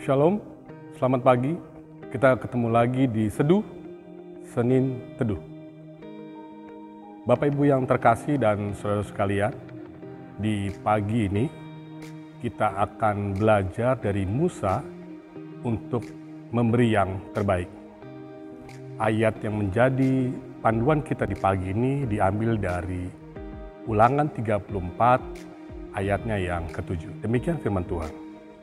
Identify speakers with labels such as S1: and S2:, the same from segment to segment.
S1: Shalom, selamat pagi. Kita ketemu lagi di Seduh Senin Teduh. Bapak Ibu yang terkasih dan saudara sekalian, di pagi ini kita akan belajar dari Musa untuk memberi yang terbaik. Ayat yang menjadi panduan kita di pagi ini diambil dari Ulangan 34 ayatnya yang ke-7. Demikian firman Tuhan.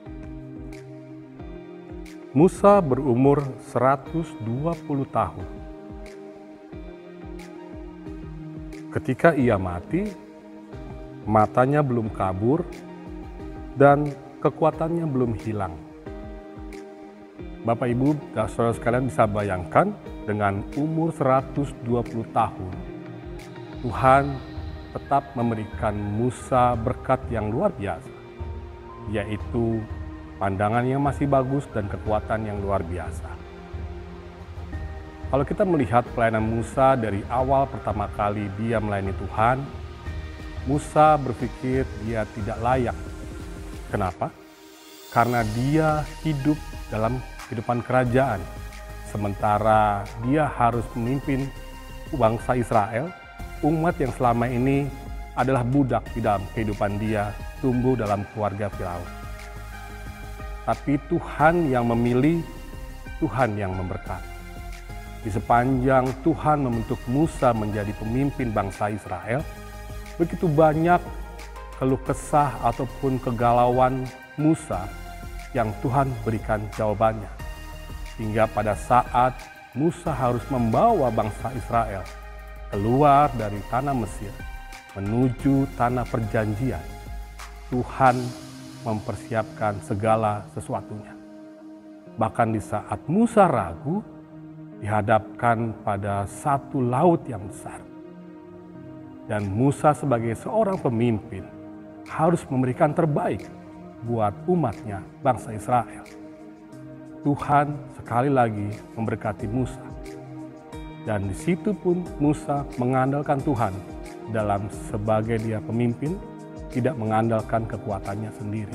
S1: Musa berumur 120 tahun. Ketika ia mati, matanya belum kabur dan kekuatannya belum hilang. Bapak Ibu dan saudara sekalian bisa bayangkan dengan umur 120 tahun, Tuhan tetap memberikan Musa berkat yang luar biasa, yaitu pandangan yang masih bagus dan kekuatan yang luar biasa. Kalau kita melihat pelayanan Musa dari awal pertama kali dia melayani Tuhan, Musa berpikir dia tidak layak. Kenapa? Karena dia hidup dalam kehidupan kerajaan, sementara dia harus memimpin bangsa Israel, umat yang selama ini adalah budak di dalam kehidupan dia, tumbuh dalam keluarga Firaun. Tapi Tuhan yang memilih, Tuhan yang memberkati. Di sepanjang Tuhan membentuk Musa menjadi pemimpin bangsa Israel, begitu banyak keluh kesah ataupun kegalauan Musa yang Tuhan berikan jawabannya. Hingga pada saat Musa harus membawa bangsa Israel keluar dari tanah Mesir menuju tanah perjanjian, Tuhan mempersiapkan segala sesuatunya. Bahkan di saat Musa ragu, dihadapkan pada satu laut yang besar. Dan Musa sebagai seorang pemimpin harus memberikan terbaik buat umatnya, bangsa Israel. Tuhan sekali lagi memberkati Musa. Dan di situ pun Musa mengandalkan Tuhan dalam sebagai dia pemimpin, tidak mengandalkan kekuatannya sendiri.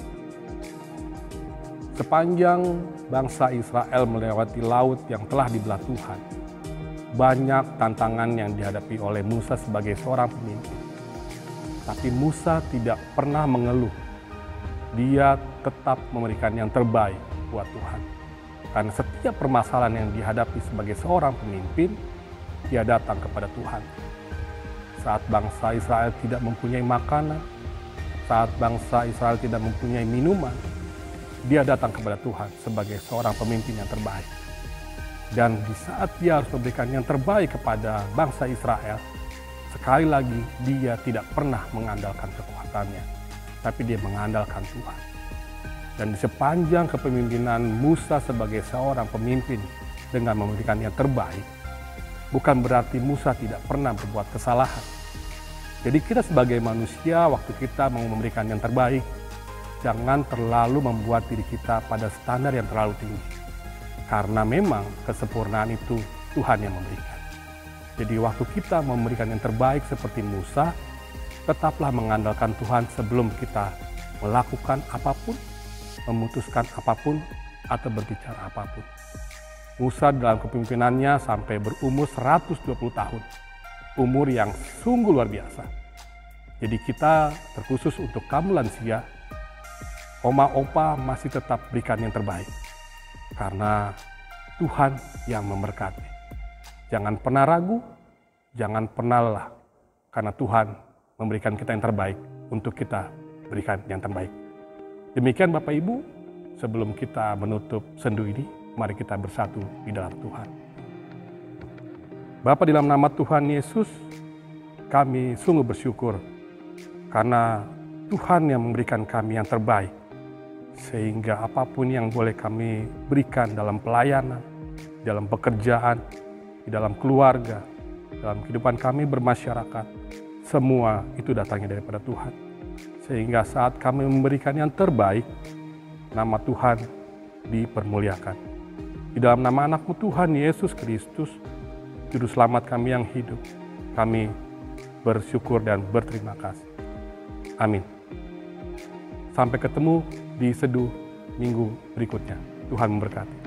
S1: Sepanjang bangsa Israel melewati laut yang telah dibelah Tuhan, banyak tantangan yang dihadapi oleh Musa sebagai seorang pemimpin. Tapi Musa tidak pernah mengeluh. Dia tetap memberikan yang terbaik buat Tuhan. Karena setiap permasalahan yang dihadapi sebagai seorang pemimpin, dia datang kepada Tuhan. Saat bangsa Israel tidak mempunyai makanan, saat bangsa Israel tidak mempunyai minuman, dia datang kepada Tuhan sebagai seorang pemimpin yang terbaik. Dan di saat dia harus memberikan yang terbaik kepada bangsa Israel, sekali lagi dia tidak pernah mengandalkan kekuatannya, tapi dia mengandalkan Tuhan. Dan di sepanjang kepemimpinan Musa sebagai seorang pemimpin dengan memberikan yang terbaik, bukan berarti Musa tidak pernah berbuat kesalahan. Jadi kita sebagai manusia, waktu kita mau memberikan yang terbaik, jangan terlalu membuat diri kita pada standar yang terlalu tinggi. Karena memang kesempurnaan itu Tuhan yang memberikan. Jadi waktu kita memberikan yang terbaik seperti Musa, tetaplah mengandalkan Tuhan sebelum kita melakukan apapun, memutuskan apapun, atau berbicara apapun. Musa dalam kepemimpinannya sampai berumur 120 tahun. Umur yang sungguh luar biasa. Jadi kita terkhusus untuk kamu lansia, oma opa masih tetap berikan yang terbaik. Karena Tuhan yang memberkati. Jangan pernah ragu, jangan pernah lelah. Karena Tuhan memberikan kita yang terbaik untuk kita berikan yang terbaik. Demikian Bapak Ibu, sebelum kita menutup sendu ini, mari kita bersatu di dalam Tuhan. Bapa, di dalam nama Tuhan Yesus, kami sungguh bersyukur karena Tuhan yang memberikan kami yang terbaik. Sehingga apapun yang boleh kami berikan dalam pelayanan, dalam pekerjaan, di dalam keluarga, dalam kehidupan kami bermasyarakat, semua itu datangnya daripada Tuhan. Sehingga saat kami memberikan yang terbaik, nama Tuhan dipermuliakan. Di dalam nama anak-Mu Tuhan Yesus Kristus, Juru Selamat kami yang hidup, kami bersyukur dan berterima kasih. Amin. Sampai ketemu di Seduh minggu berikutnya. Tuhan memberkati.